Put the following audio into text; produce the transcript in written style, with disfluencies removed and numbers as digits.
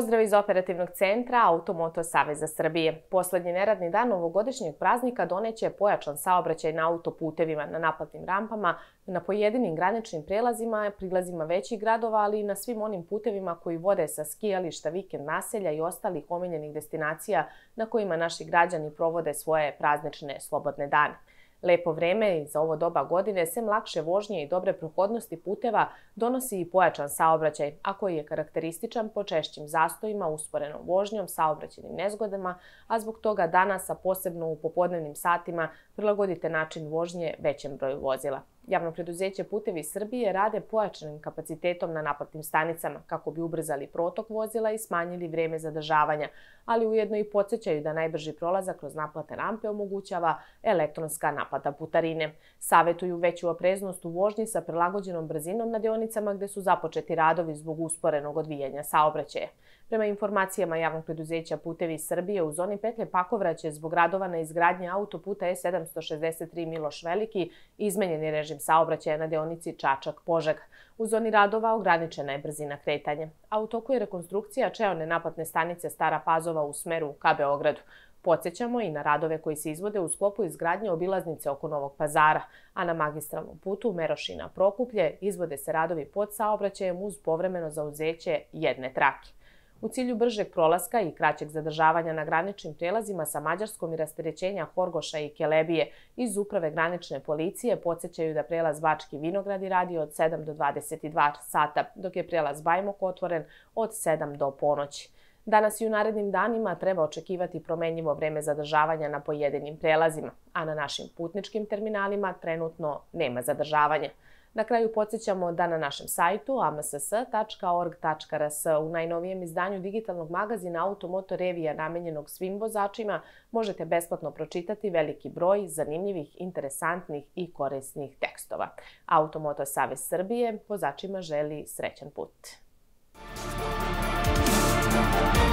Pozdrav iz operativnog centra Automoto Saveza Srbije. Poslednji neradni dan ovogodišnjeg praznika doneće pojačan saobraćaj na autoputevima, na naplatnim rampama, na pojedinim graničnim prelazima, prilazima većih gradova, ali i na svim onim putevima koji vode sa skijališta, vikend naselja i ostalih omiljenih destinacija na kojima naši građani provode svoje praznične slobodne dane. Lepo vreme za ovo doba godine, sem lakše vožnje i dobre prohodnosti puteva, donosi i pojačan saobraćaj, a koji je karakterističan po češćim zastojima, usporenom vožnjom, saobraćajnim nezgodama, a zbog toga danas, a posebno u popodnevnim satima, prilagodite način vožnje većem broju vozila. Javno preduzeće Putevi Srbije rade pojačanim kapacitetom na naplatnim stanicama kako bi ubrzali protok vozila i smanjili vreme zadržavanja, ali ujedno i podsećaju da najbrži prolazak kroz naplatne rampe omogućava elektronska naplata putarine. Savetuju veću opreznost u vožnji sa prilagođenom brzinom na deonicama gde su započeti radovi zbog usporenog odvijanja saobraćaja. Prema informacijama Javnog preduzeća Putevi Srbije, u zoni petlje Pakovraće zbog radova na izgradnji autoputa E763 Miloš Veliki izmenjen je režim saobraćaja na deonici Čačak-Požega. U zoni radova ograničena je brzina kretanja, a u toku je rekonstrukcija čeone naplatne stanice Stara Pazova u smeru ka Beogradu. Podsećamo i na radove koji se izvode u sklopu izgradnje obilaznice oko Novog Pazara, a na magistralnom putu Merošina-Prokuplje izvode se radovi pod saobraćajem uz povremeno zauzeće jedne trake. U cilju bržeg prolaska i kraćeg zadržavanja na graničnim prelazima sa Mađarskom i rasterećenja Horgoša i Kelebije iz Uprave granične policije podsećaju da prelaz Bački Vinogradi radi od 7 do 22 sata, dok je prelaz Bajmok otvoren od 7 do ponoći. Danas i u narednim danima treba očekivati promenljivo vreme zadržavanja na pojedinim prelazima, a na našim putničkim terminalima trenutno nema zadržavanja. Na kraju podsjećamo da na našem sajtu amss.org.rs u najnovijem izdanju digitalnog magazina Automoto Revija namenjenog svim vozačima možete besplatno pročitati veliki broj zanimljivih, interesantnih i korisnih tekstova. Automoto Savez Srbije vozačima želi srećan put.